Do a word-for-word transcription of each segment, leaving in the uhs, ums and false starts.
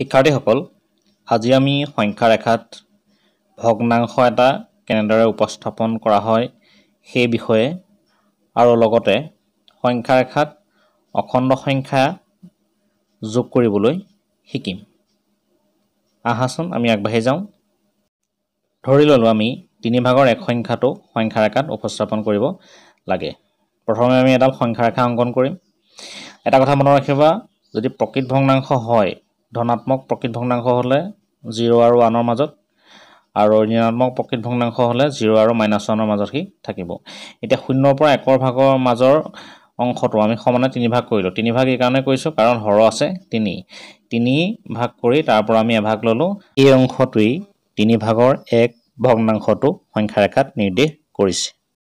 শিক্ষাৰ্থীসকল আজি আমি সংখ্যা ৰেখাত ভগ্নাংশ এটা কেনেদৰে উপস্থাপন কৰা হয় সেই বিষয়ে আৰু লগতে সংখ্যা ৰেখাত অখণ্ড সংখ্যা যোগ কৰিবলৈ শিকিম। আহাচোন আমি আগবাঢ়ি যাওঁ। ধৰি ললো আমি তিনি ভাগৰ এক সংখ্যাটো সংখ্যা ৰেখাত উপস্থাপন কৰিব লাগে। প্ৰথমে আমি এডাল সংখ্যা ৰেখা অংকন কৰিম। এটা কথা মনত ৰাখিবা, যদি প্ৰকৃত ভগ্নাংশ হয় ধনাত্মক প্ৰকৃত ভগ্নাংশ হলে জিৰ' আৰু ওৱানৰ মাজত আৰু ঋণাত্মক প্ৰকৃত ভগ্নাংশ হলে জিৰ' আৰু মাইনাছ ওৱানৰ মাজত সি থাকিব। এতিয়া শূন্যৰ পৰা একৰ ভাগৰ মাজৰ অংশটো আমি সমানে তিনি ভাগ কৰিলোঁ। তিনি ভাগ এই কাৰণে কৰিছোঁ কাৰণ হৰ আছে তিনি। তিনি ভাগ কৰি তাৰ পৰা আমি এভাগ ল'লোঁ। এই অংশটোৱেই তিনি ভাগৰ এক ভগ্নাংশটো সংখ্যা ৰেখাত নিৰ্দেশ কৰিছে।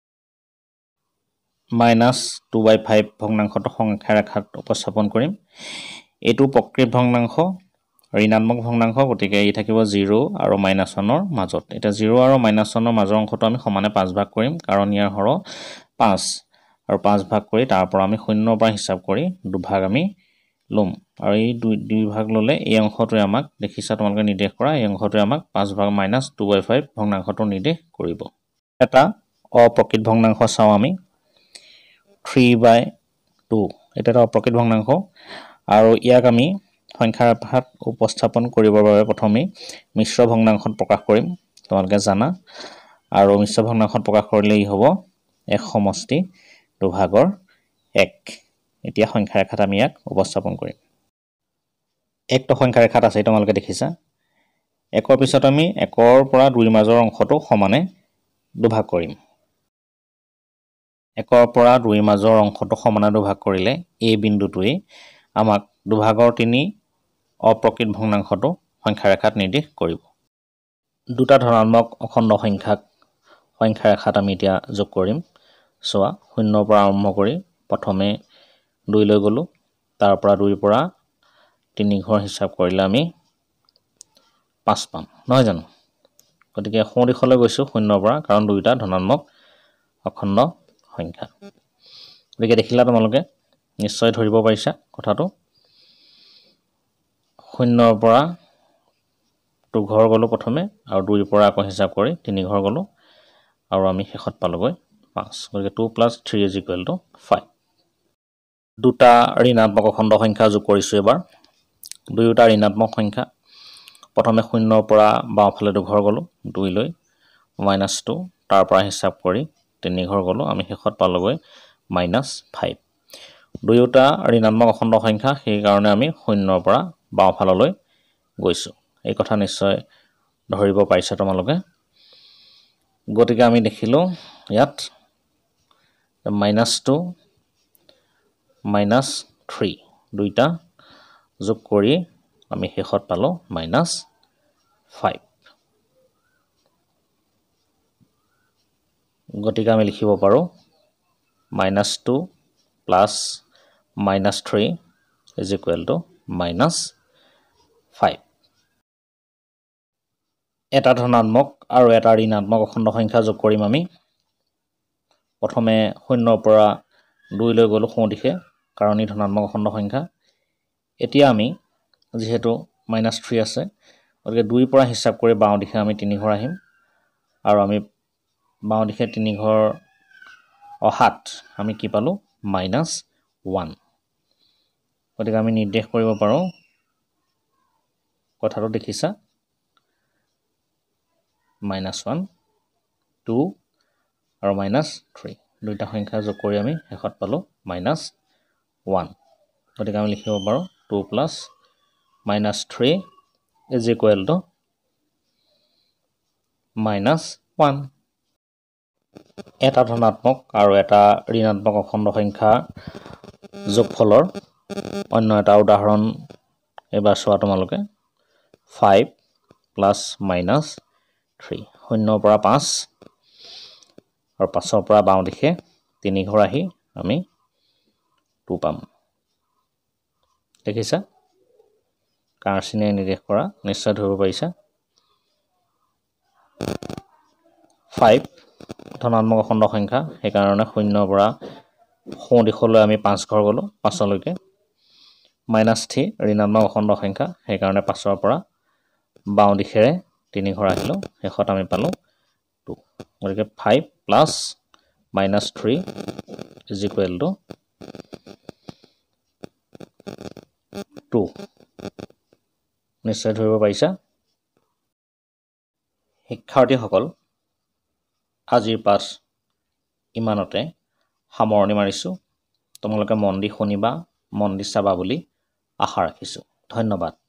মাইনাছ টু বাই ফাইভ ভগ্নাংশটো সংখ্যা ৰেখাত উপস্থাপন কৰিম। এইটো প্ৰকৃত ভগ্নাংশ ঋণাত্মক ভগ্নাংশ, গতিকে ই থাকিব জিৰ' আৰু মাইনাছ ওৱানৰ মাজত। এতিয়া জিৰ' আৰু মাইনাছ ওৱানৰ মাজৰ অংশটো আমি সমানে পাঁচ ভাগ কৰিম কাৰণ ইয়াৰ হৰ পাঁচ, আৰু পাঁচ ভাগ কৰি তাৰ পৰা আমি শূন্যৰ পৰা হিচাপ কৰি দুভাগ আমি ল'ম। আৰু এই দুই দুই ভাগ ল'লে এই অংশটোৱে আমাক দেখিছা তোমালোকে নিৰ্দেশ কৰা, এই অংশটোৱে আমাক পাঁচ ভাগ মাইনাছ টু বাই ফাইভ ভগ্নাংশটো নিৰ্দেশ কৰিব। এটা অপ্ৰকৃত ভগ্নাংশ চাওঁ আমি, থ্ৰী বাই টু। এটা এটা অপ্ৰকৃত ভগ্নাংশ আৰু ইয়াক আমি সংখ্যা ৰেখাত উপস্থাপন কৰিবৰ বাবে প্ৰথমেই মিশ্ৰ ভগ্নাংশত প্ৰকাশ কৰিম, তোমালোকে জানা। আৰু মিশ্ৰ ভগ্নাংশত প্ৰকাশ কৰিলে ই হ'ব এক সমষ্টি দুভাগৰ এক। এতিয়া সংখ্যা ৰেখাত আমি ইয়াক উপস্থাপন কৰিম। একটো সংখ্যা ৰেখাত আছে তোমালোকে দেখিছা। একৰ পিছত আমি একৰ পৰা দুইৰ মাজৰ অংশটো সমানে দুভাগ কৰিম। একৰ পৰা দুইৰ মাজৰ অংশটো সমানে দুভাগ কৰিলে এই বিন্দুটোৱে আমাক দুভাগৰ তিনি অপ্ৰকৃত ভগ্নাংশটো সংখ্যা ৰেখাত নিৰ্দেশ কৰিব। দুটা ধনাত্মক অখণ্ড সংখ্যাক সংখ্যা ৰেখাত আমি এতিয়া যোগ কৰিম। চোৱা, শূন্যৰ পৰা আৰম্ভ কৰি প্ৰথমে দুই লৈ গ'লোঁ, তাৰ পৰা দুইৰ পৰা তিনি ঘৰ হিচাপ কৰিলে আমি পাঁচ পাম, নহয় জানো? গতিকে সোঁ দিশলৈ গৈছোঁ শূন্যৰ পৰা, কাৰণ দুয়োটা ধনাত্মক অখণ্ড সংখ্যা। গতিকে দেখিলা তোমালোকে, নিশ্চয় ধৰিব পাৰিছা কথাটো। শূন্যৰ পৰা দুঘৰ গ'লোঁ প্ৰথমে, আৰু দুইৰ পৰা আকৌ হিচাপ কৰি তিনি ঘৰ গ'লোঁ, আৰু আমি শেষত পালোগৈ পাঁচ। গতিকে two plus three is equal to five. দুটা ঋণাত্মক অখণ্ড সংখ্যা যোগ কৰিছোঁ এবাৰ। দুয়োটা ঋণাত্মক সংখ্যা। প্ৰথমে শূন্যৰ পৰা বাওঁফালে দুঘৰ গ'লোঁ দুই লৈ, মাইনাছ টু, তাৰ পৰা হিচাপ কৰি তিনি ঘৰ গ'লোঁ, আমি শেষত পালোগৈ মাইনাছ ফাইভ। দুয়োটা ঋণাত্মক অখণ্ড সংখ্যা, সেইকাৰণে আমি শূন্যৰ পৰা বাওঁফাললৈ গৈছোঁ। এই কথা নিশ্চয় ধৰিব পাৰিছা তোমালোকে। গতিকে আমি দেখিলোঁ ইয়াত মাইনাছ টু মাইনাছ থ্ৰী দুইটা যোগ কৰি আমি শেষত পালোঁ মাইনাছ ফাইভ। গতিকে আমি লিখিব পাৰোঁ minus two plus minus three is equal to minus five. এটা ধনাত্মক আৰু এটা ঋণাত্মক অখণ্ড সংখ্যা যোগ কৰিম আমি। প্ৰথমে শূন্যৰ পৰা দুই লৈ গ'লোঁ সোঁ দিশে, কাৰণ ই ধনাত্মক অখণ্ড সংখ্যা। এতিয়া আমি যিহেতু মাইনাছ থ্ৰী আছে, গতিকে দুইৰ পৰা হিচাপ কৰি বাওঁ দিশে আমি তিনি ঘৰ আহিম, আৰু আমি বাওঁ দিশে তিনি ঘৰ অহাত আমি কি পালোঁ মাইনাছ ওৱান। গতিকে আমি নিৰ্দেশ কৰিব পাৰোঁ, কথাটো দেখিছা, মাইনাছ ওৱান, টু আৰু মাইনাছ থ্ৰী দুইটা সংখ্যা যোগ কৰি আমি শেষত পালোঁ মাইনাছ ওৱান। গতিকে আমি লিখিব পাৰোঁ two plus minus three is equal to minus one. এটা ধনাত্মক আৰু এটা ঋণাত্মক অখণ্ড সংখ্যা যোগফলৰ অন্য এটা উদাহৰণ এইবাৰ চোৱা তোমালোকে। ফাইভ প্লাছ মাইনাছ থ্ৰী, শূন্যৰ পৰা পাঁচ, আৰু পাঁচৰ পৰা বাওঁ দিশে তিনি ঘৰ আহি আমি টু পাম। দেখিছা, কাৰ চিহ্নে নিৰ্দেশ কৰা, নিশ্চয় ধৰিব পাৰিছা। ফাইভ ধনাত্মক অখণ্ড সংখ্যা, সেইকাৰণে শূন্যৰ পৰা সোঁ দিশলৈ আমি পাঁচ ঘৰ গ'লোঁ পাঁচলৈকে, মাইনাছ থ্ৰী ঋণাত্মক অখণ্ড সংখ্যা সেইকাৰণে পাঁচৰ পৰা বাওঁ দিশেৰে তিনি ঘৰ আহিলোঁ শেষত আমি পালোঁ টু গতিকে five plus minus three is equal to two নিশ্চয় ধৰিব পাৰিছা শিক্ষাৰ্থীসকল আজিৰ পাঠ ইমানতে সামৰণি মাৰিছোঁ তোমালোকে মন দি শুনিবা মন দি চাবা বুলি আশা ৰাখিছোঁ ধন্যবাদ